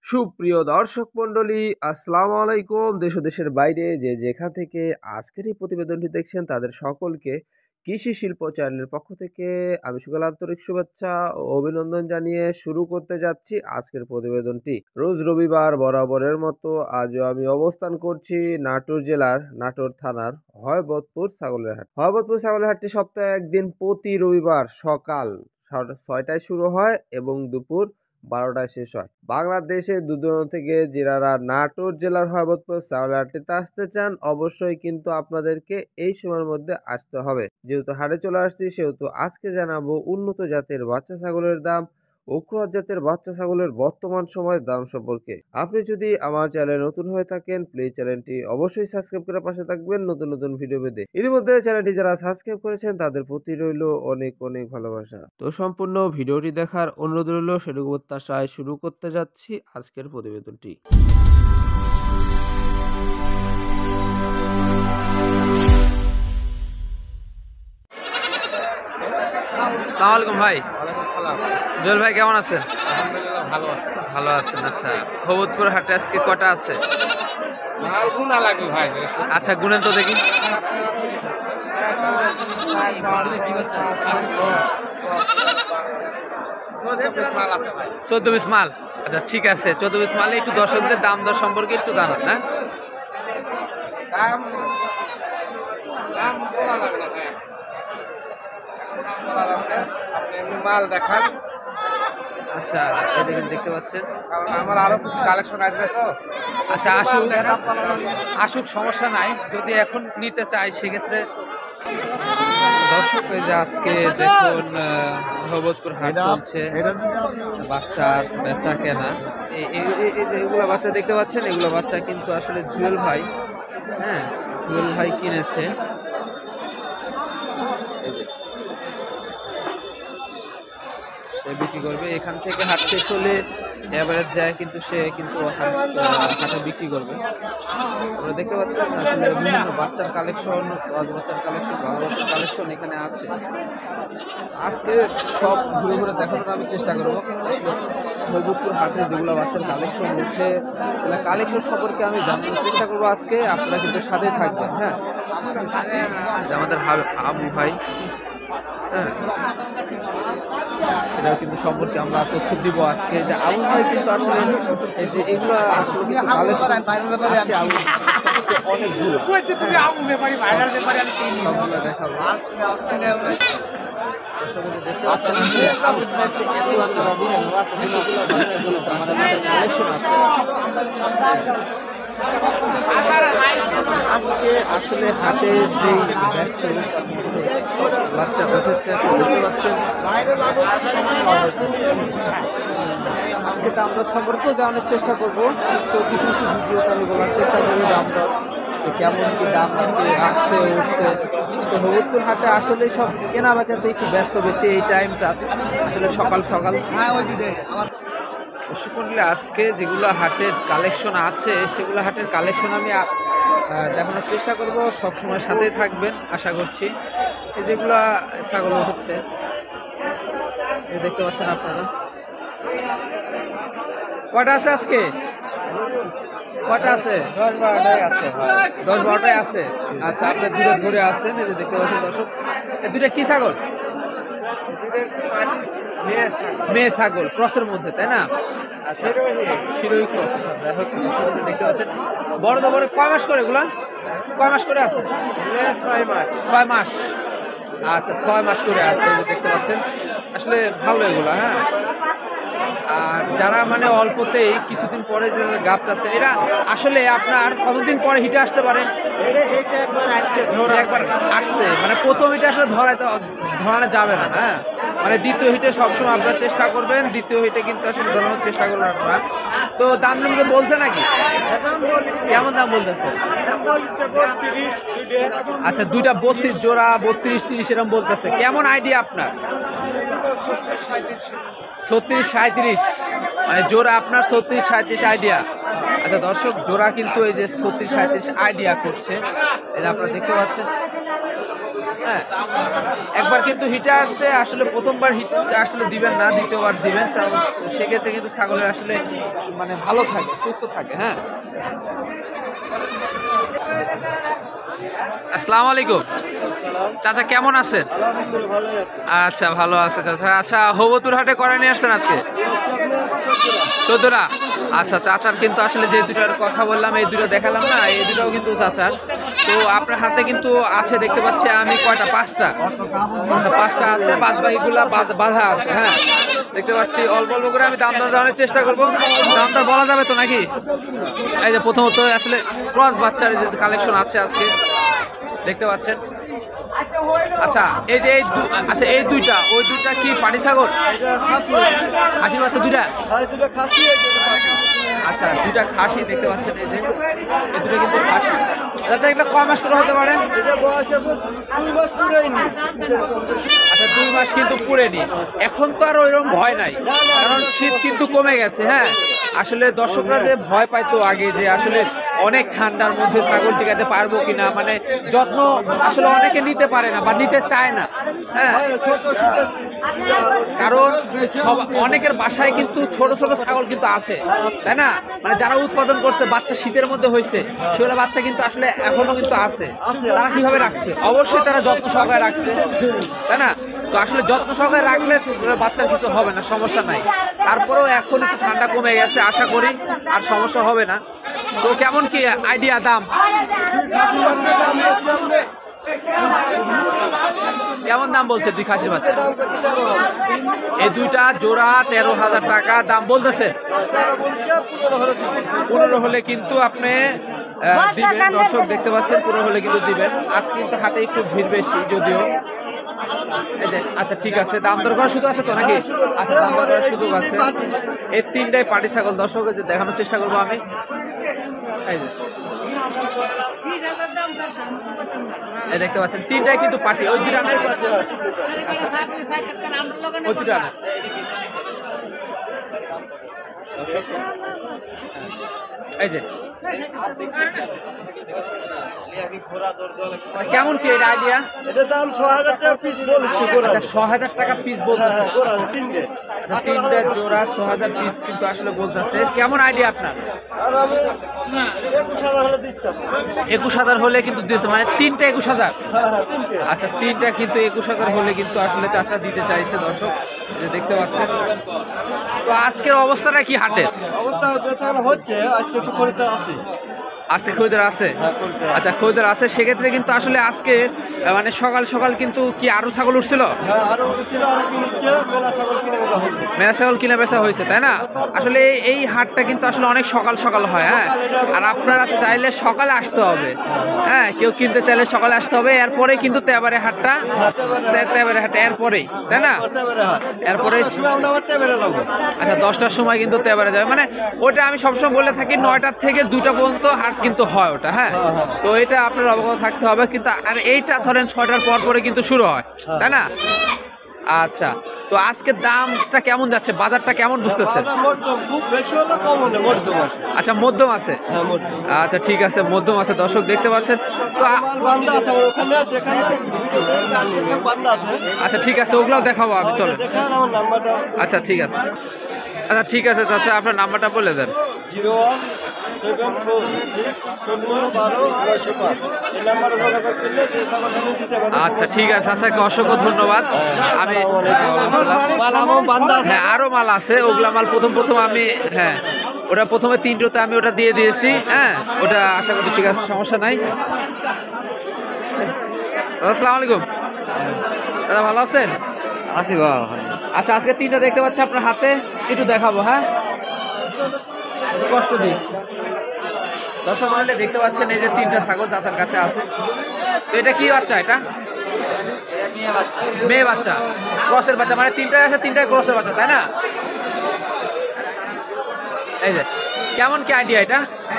সুপ্রিয় দর্শক মণ্ডলী, আসসালামু আলাইকুম। দেশ ও দেশের বাইরে যে যেখান থেকে আজকের এই প্রতিবেদনটি দেখছেন তাদের সকলকে কৃষি শিল্প চ্যানেলের পক্ষ থেকে আমি সকল আন্তরিক শুভেচ্ছা ও অভিনন্দন জানিয়ে শুরু করতে যাচ্ছি আজকের প্রতিবেদনটি। রোজ রবিবার বরাবরের মতো আজও আমি অবস্থান করছি নাটোর জেলার নাটোর থানার হয়বতপুর ছাগলের হাট। হয়বতপুর ছাগলের হাটটি সপ্তাহে একদিন প্রতি রবিবার সকাল 6টায় শুরু হয় এবং দুপুর 12টায় শেষ হয়। বাংলাদেশের দূর থেকে যারা নাটোর জেলার হয়বতপুর ছাগলের হাটটিতে আসতে চান অবশ্যই কিন্তু আপনাদেরকে এই সময়ের মধ্যে আসতে হবে। যেহেতু হাটে চলে আসছি সেহেতু আজকে জানাবো উন্নত জাতের বাচ্চা ছাগলের দাম ও ক্রস জাতের বাচ্চা ছাগলের বর্তমান সময়ের দাম সম্পর্কে। আপনি যদি আমার চ্যানেলে নতুন হয়ে থাকেন প্লিজ চ্যানেলটি অবশ্যই সাবস্ক্রাইব করে পাশে থাকবেন নতুন নতুন ভিডিও পেতে। ইতিমধ্যে চ্যানেলটি যারা সাবস্ক্রাইব করেছেন তাদের প্রতি রইল অনেক অনেক ভালোবাসা। তো সম্পূর্ণ ভিডিওটি দেখার অনুরোধ রইল, সেটুকু প্রত্যাশায় শুরু করতে যাচ্ছি আজকের প্রতিবেদনটি। আসসালামু আলাইকুম ভাই। জুয়েল ভাই কেমন আছেন? ভালো আছেন। আচ্ছা, হবতপুর হাটে আজকে কটা আছে? আচ্ছা গুনেন তো দেখি। 14 পিস মাল। আচ্ছা ঠিক আছে, 14 পিস মালে একটু দর্শকদের দাম দর সম্পর্কে একটু জানান না। মাল দেখান। আচ্ছা এটা দেখতে পাচ্ছেন, কারণ আমার আরো কিছু কালেকশন আসবে তো। আচ্ছা আসুক, সমস্যা নাই। যদি এখন নিতে চাই সেক্ষেত্রে দর্শক যে আজকে দেখুন হবতপুর হাট চলছে, বাচ্চার বেচা কেনা। এই যে এগুলো বাচ্চা দেখতে পাচ্ছেন, এগুলো বাচ্চা কিন্তু আসলে জুয়েল ভাই, হ্যাঁ জুয়েল ভাই কিনেছে। সে বিক্রি করবে, এখান থেকে হাট শেষ হলে এভারেজ যায় কিন্তু সে কিন্তু হাটে বিক্রি করবে। আমরা দেখতে পাচ্ছেন আসলে বিভিন্ন বাচ্চার কালেকশন, বাচ্চার কালেকশন, ভালো বাচ্চার কালেকশন এখানে আছে। আজকে সব ঘুরে ঘুরে দেখানোর আমি চেষ্টা করবো। আসলে হবতপুর হাটে যেগুলো বাচ্চার কালেকশন উঠে কালেকশন সম্পর্কে আমি জানানোর চেষ্টা করবো আজকে। আপনারা কিন্তু সাথে থাকবেন। হ্যাঁ, আমাদের আবু ভাই, হ্যাঁ সেটাও কিন্তু সম্পর্কে আমরা তথ্য দিব আজকে। যে আবু ভাই কিন্তু আসলে এই যে এগুলো আসলে কিন্তু কালেকশন আছে অনেকগুলো, সবগুলো দেখাবো। দেখতে পাচ্ছেন আবু ভাইয়ের যে কালেকশন আছে আজকে আসলে হাটের যে ব্যস্ত বাচ্চা উঠেছে দেখতে পাচ্ছেন। আজকে দাম দর সম্পর্কেও জানানোর চেষ্টা করবো, কিন্তু কিছু কিছু ভিডিওতে আমি বলার চেষ্টা করবো দাম দর কেমন কি দাম আজকে আসছে উঠছে। তো হবতপুর হাটে আসলে সব কেনা বেচাতে একটু ব্যস্ত বেশি এই টাইমটা, আসলে সকাল সকাল। পশুপণ্যে আজকে যেগুলো হাটের কালেকশন আছে সেগুলো হাটের কালেকশন আমি দেখানোর চেষ্টা করব। সবসময় সাথেই থাকবেন আশা করছি। এই যেগুলো ছাগল হচ্ছে দেখতে পাচ্ছেন আপনারা। কটা আছে আজকে? কটা আছে? 10-12টাই আছে। আচ্ছা আপনি দূরে ধরে আসছেন, এই যে দেখতে পাচ্ছেন দর্শক, দুইটা কি ছাগল? মেয়ে ছাগল, ক্রসের মধ্যে, তাই না? আচ্ছা শিরোহী ক্রস। দেখতে পাচ্ছেন বড় তো বড়। কয় মাস করে এগুলা? কয় মাস করে আছে? 6 মাস। আচ্ছা 6 মাস করে আছে, দেখতে পাচ্ছেন। আসলে ভালো এগুলা। হ্যাঁ, আর যারা মানে অল্পতেই কিছুদিন পরে যে গাপ যাচ্ছে, এরা আসলে আপনার কতদিন পরে হিটে আসতে পারে? একবার আসছে মানে প্রথম হিটে আসলে ধরানো যাবে না। হ্যাঁ, মানে দ্বিতীয় হিটে সবসময় আপনারা চেষ্টা করবেন, দ্বিতীয় হিটে কিন্তু আসলে ধরানোর চেষ্টা করবেন আপনারা। তো দাম নিয়ে বলছে নাকি? কেমন দাম বলতেছে? আচ্ছা দুইটা 32 জোড়া, 32-30 এরকম বলতেছে। কেমন আইডিয়া আপনার? 36-37 মানে জোড়া আপনার 36-37 আইডিয়া। আচ্ছা দর্শক জোড়া কিন্তু এই যে 36-37 আইডিয়া করছে, এটা আপনারা দেখতে পাচ্ছেন। হ্যাঁ, একবার কিন্তু হিটে আসছে, আসলে প্রথমবার হিট আসলে দিবেন না, দ্বিতীয়বার দিবেন, সেক্ষেত্রে কিন্তু ছাগলের আসলে মানে ভালো থাকে, সুস্থ থাকে। হ্যাঁ, আসসালামু আলাইকুম চাচা, কেমন আছেন? আচ্ছা, ভালো আছে চাচা। আচ্ছা, হবতুর হাটে করা নিয়ে আসছেন আজকে? 14টা। আচ্ছা, চাচার কিন্তু আসলে যে দুটার কথা বললাম, এই দুটো দেখালাম না, এই দুটাও কিন্তু চাচার। তো আপনার হাতে কিন্তু আছে দেখতে পাচ্ছি আমি, কয়টা? 5টা। আচ্ছা, 5টা আছে, বাদ বাকিগুলা বাধা আছে। হ্যাঁ, দেখতে পাচ্ছি অল্প অল্প করে আমি দাম দর জানার চেষ্টা করবো। দামটা বলা যাবে তো নাকি? এই যে প্রথমত আসলে ক্রস বাচ্চার যে কালেকশন আছে আজকে, দেখতে পাচ্ছেন। আচ্ছা, এই যে আচ্ছা, এই দুইটা, ওই দুইটা কি পাটি ছাগল? খাসির বাচ্চা দুইটা? আচ্ছা, দুইটা খাসি দেখতে পাচ্ছেন, এই যে এই দুটো কিন্তু খাসি। আচ্ছা, এগুলো কয় মাস করে হতে পারে? আচ্ছা, 2 মাস কিন্তু পুরেনি। এখন তো আর ওইরকম ভয় নাই, কারণ শীত কিন্তু কমে গেছে। হ্যাঁ, আসলে দর্শকরা যে ভয় পাইতো আগে, যে আসলে অনেক ঠান্ডার মধ্যে ছাগল টিকাতে পারবো কিনা, মানে যত্ন আসলে অনেকে নিতে পারে না বা নিতে চায় না। হ্যাঁ, কারণ অনেকের বাসায় কিন্তু ছোট ছোট ছাগল কিন্তু আছে, তাই না? মানে যারা উৎপাদন করছে, বাচ্চা শীতের মধ্যে হয়েছে, সেগুলো বাচ্চা কিন্তু আসলে এখনো কিন্তু আছে। তারা কিভাবে রাখছে? অবশ্যই তারা যত্ন সহকারে রাখছে, তাই না? তো আসলে যত্ন সহকারে রাখলে বাচ্চার কিছু হবে না, সমস্যা নাই। তারপরেও এখন একটু ঠান্ডা কমে গেছে, আশা করি আর সমস্যা হবে না। তো কেমন কি আইডিয়া দাম? কেমন দাম বলছে দুই খাসির বাচ্চা? এই দুইটা জোড়া 13,000 টাকা দাম বলতেছে। 15 হলে কিন্তু আপনি দিবেন, দর্শক দেখতে পাচ্ছেন, 15 হলে কিন্তু দিবেন। আজ কিন্তু হাটে একটু ভিড় বেশি যদিও। আচ্ছা, ঠিক আছে, দাম দর করার সুযোগ আছে তো নাকি? আচ্ছা, দাম দর করার সুযোগ আছে। এই 3টাই পাটি ছাগল, দর্শকের যে দেখানোর চেষ্টা করবো আমি। এই দেখতে পাচ্ছেন, 3টাই কিন্তু পাটি। ওই দুটা নেই? আচ্ছা, ওই দুটা নেই। এই যে কেমন কি এটা আইডিয়া? এটার দাম 6,000 টাকা পিস বলছে। আচ্ছা, 6,000 টাকা পিস বলতেছে। 3টে জোড়া 6,000 পিস কিন্তু আসলে বলতেছে। কেমন আইডিয়া আপনার? আর আমি 21,000 হলে দিচ্ছি। 21,000 হলে কিন্তু দিয়েছে, মানে 3টে 21,000? তিনটে। আচ্ছা, 3টা কিন্তু 21,000 হলে কিন্তু আসলে চাচা দিতে চাইছে, দর্শক যে দেখতে পাচ্ছেন। তো আজকের অবস্থাটা কি হাটের? অবস্থা বেচাকেনা হচ্ছে, আজকে একটু খরিদ্দার আছে। আজকে খরিদ্দার আছে? আচ্ছা, খরিদ্দার আছে, সেক্ষেত্রে কিন্তু আসলে আজকে মানে সকাল সকাল কিন্তু কি আরো ছাগল উঠছিল? হ্যাঁ, আরো উঠছিল, আরো কিনছে, মেলা ছাগল কিনে বেচা হচ্ছে। মেলা ছাগল কিনে বেচা হয়েছে, তাই না? আসলে এই হাটটা কিন্তু আসলে অনেক সকাল সকাল হয়। হ্যাঁ, আর আপনারা চাইলে সকালে আসতে হবে। হ্যাঁ, কেউ কিনতে চাইলে সকালে আসতে হবে। এরপরে কিন্তু তেবারে হাটটা, তেবারে হাট এরপরেই, তাই না? এরপরে আচ্ছা, 10টার সময় কিন্তু তেবারে যাবে। মানে ওটা আমি সবসময় বলে থাকি, 9টা থেকে 2টা পর্যন্ত হাট কিন্তু হয় ওটা। হ্যাঁ, তো এটা আপনার অবগত থাকতে হবে। কিন্তু আর এইটা ধরেন 6টার পর পরে কিন্তু শুরু হয়, তাই না? আচ্ছা, তো আজকের দামটা কেমন যাচ্ছে? বাজারটা কেমন বুঝতেছেন? আচ্ছা, মধ্যম আছে। আচ্ছা, ঠিক আছে, মধ্যম আছে, দর্শক দেখতে পাচ্ছেন। তো আচ্ছা, ঠিক আছে, ওগুলোও দেখাবো আমি, চলেন। আচ্ছা, ঠিক আছে। আচ্ছা, ঠিক আছে চাচা, আপনার নাম্বারটা বলে দেন। 017465। আচ্ছা, ঠিক আছে, আচ্ছা, অসংখ্য ধন্যবাদ। আমি হ্যাঁ, আরো মাল আছে, ওগুলা মাল প্রথম আমি, হ্যাঁ, ওটা প্রথমে 3টোতে আমি ওটা দিয়ে দিয়েছি। হ্যাঁ, ওটা আশা করি ঠিক আছে, সমস্যা নাই। আসসালামু আলাইকুম দাদা, ভালো আছেন? আছি বাবা। আচ্ছা, আজকে 3টা দেখতে পাচ্ছি আপনার হাতে, একটু দেখাবো। হ্যাঁ, কষ্ট দিই দর্শক মহলে, দেখতে পাচ্ছেন এই যে 3টা ছাগল চাচার কাছে আছে। তো এটা কি বাচ্চা? এটা মেয়ে বাচ্চা, ক্রসের বাচ্চা, মানে 3টাই আছে, 3টাই ক্রসের বাচ্চা, তাই না? এই যে কেমন কি আইডিয়া এটা?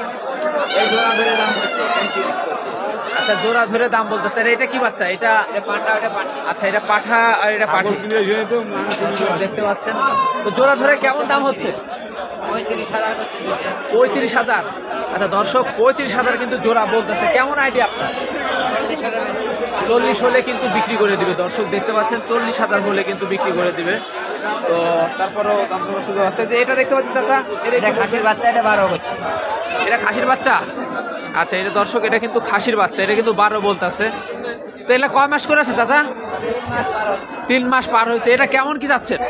আচ্ছা, জোড়া ধরে দাম বলতেছে। এটা কি বাচ্চা? এটা আচ্ছা, এটা পাঠা আর এটা পাঠি, দেখতে পাচ্ছেন। তো জোড়া ধরে কেমন দাম হচ্ছে? 35,000। আচ্ছা, দর্শক 35,000 কিন্তু জোড়া বলতেছে। কেমন আইডিয়া আপনার? 40 হলে কিন্তু বিক্রি করে দিবে। দর্শক দেখতে পাচ্ছেন 40,000 হলে কিন্তু বিক্রি করে দিবে। তো তারপরও দাম কমার সুযোগ আছে। যে এটা দেখতে পাচ্ছি চাচা, এটা খাসির বাচ্চা, এটা 12 হচ্ছে। এটা খাসির বাচ্চা। আচ্ছা, এটা দর্শক এটা কিন্তু খাসির বাচ্চা, এটা কিন্তু 12 বলতেছে। তো এটা কয় মাস করে আছে চাচা? 3 মাস পার হয়েছে। এটা কেমন কি যাচ্ছেন?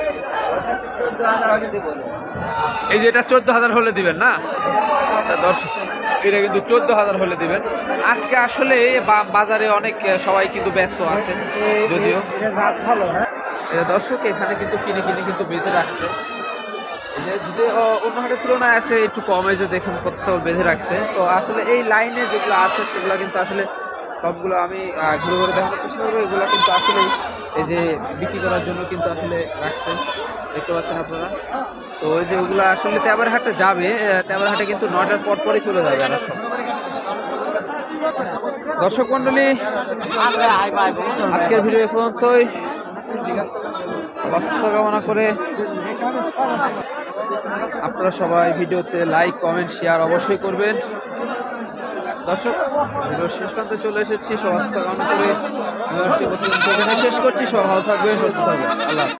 এই যে এটা 14,000 হলে দিবেন না? তা দর্শক এটা কিন্তু 14,000 হলে দিবেন। আজকে আসলে বাজারে অনেক সবাই কিন্তু ব্যস্ত আছে যদিও। দর্শক এখানে কিন্তু কিনে কিন্তু বেঁধে রাখছে। এই যে যদি অন্য হাটের তুলনায় আছে একটু কমে, যে দেখুন কত সব বেঁধে রাখছে। তো আসলে এই লাইনে যেগুলো আছে সেগুলো কিন্তু আসলে সবগুলো আমি ঘুরে ঘুরে দেখানোর চেষ্টা করবো। এগুলো কিন্তু আসলে এই যে বিক্রি করার জন্য কিন্তু আসলে রাখছে, দেখতে পাচ্ছেন আপনারা। তো ওই যে ওগুলো আসলে তেবার হাটে যাবে, তেবার হাটে কিন্তু 9টার পর পরই চলে যাবে আর সব। দর্শক মন্ডলী, আজকের ভিডিও এ পর্যন্তই। সুস্থ কামনা করে আপনারা সবাই ভিডিওতে লাইক, কমেন্ট, শেয়ার অবশ্যই করবেন। দর্শক ভিডিওর শেষ প্রান্তে চলে এসেছি। সুস্থ কামনা করে আমি শেষ করছি। সবাই ভালো থাকবেন, সুস্থ থাকবেন। আল্লাহ।